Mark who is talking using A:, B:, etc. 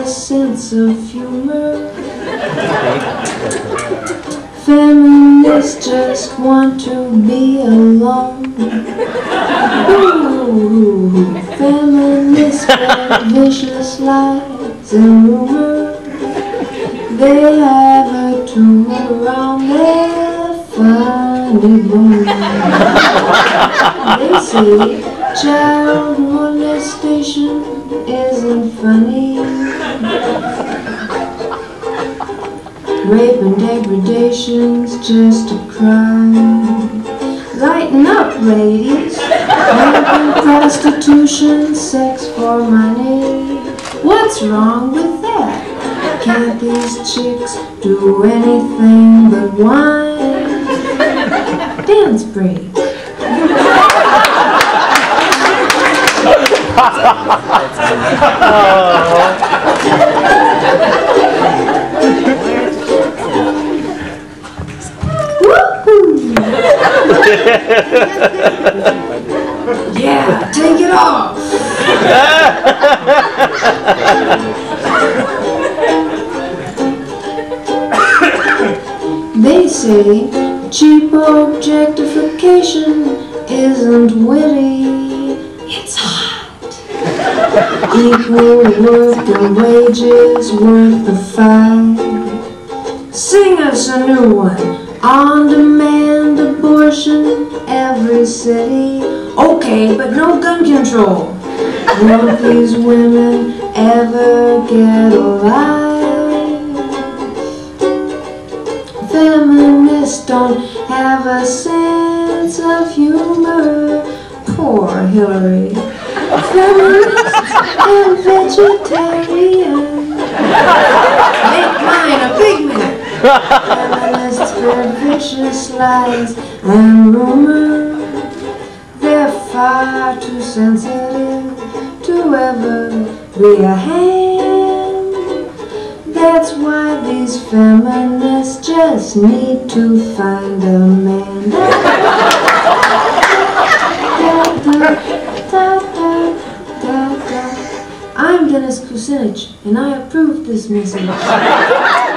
A: sense of humor. Feminists just want to be alone. Ooh, feminists spread vicious lies and rumors. They have a tumor on their funny bone. They say child molestation isn't funny. Rape and degradation's just a crime. Lighten up, ladies. Rampant prostitution, sex for money. What's wrong with that? Can't these chicks do anything but whine? Dance break. Yeah, take it off. They say cheap objectification isn't witty. It's hot. Equal work and wages worth the fight. Sing us a new one. On-demand abortion, every city. Okay, but no gun control. Won't these women ever get a life? Feminists don't have a sense of humor. Poor Hillary. Feminists and vegetarians. Make mine a pigment. Feminists spread vicious lies and rumors. They're far too sensitive to ever be a hand. That's why these feminists just need to find a man. I'm Dennis Kucinich, and I approve this message.